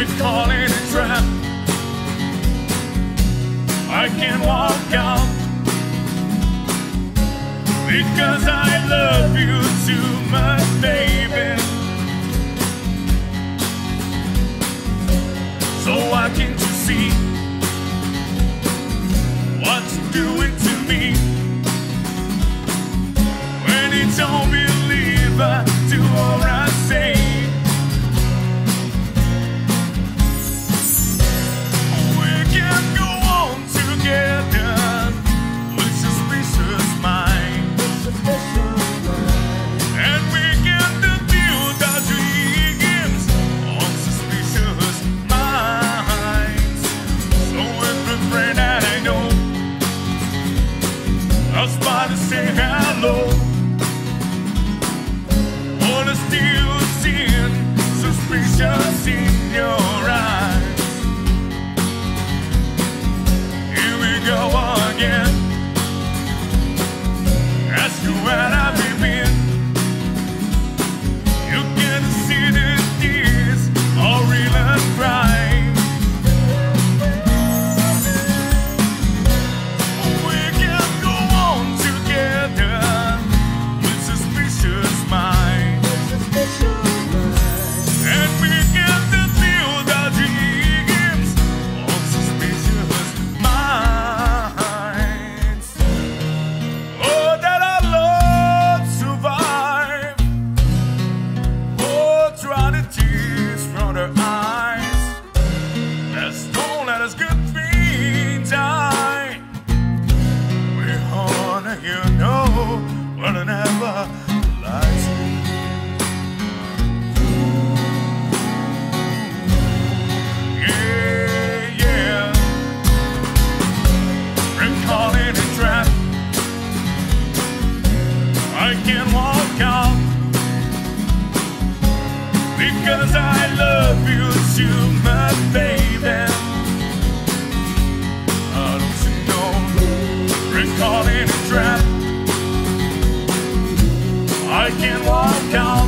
Calling a trap. I can't walk out because I love you too much, baby. So why can't you see what you're doing to me? When you don't believe I do all I say, to say hello. Wanna still seeing suspicious in your eyes. Here we go again. Ask you where I've been. You can see the tears or real cry. But I never lied to you. Yeah, yeah. Recalling a trap. I can't walk out because I love you too much, baby. I don't see no recalling a trap. I can't walk out.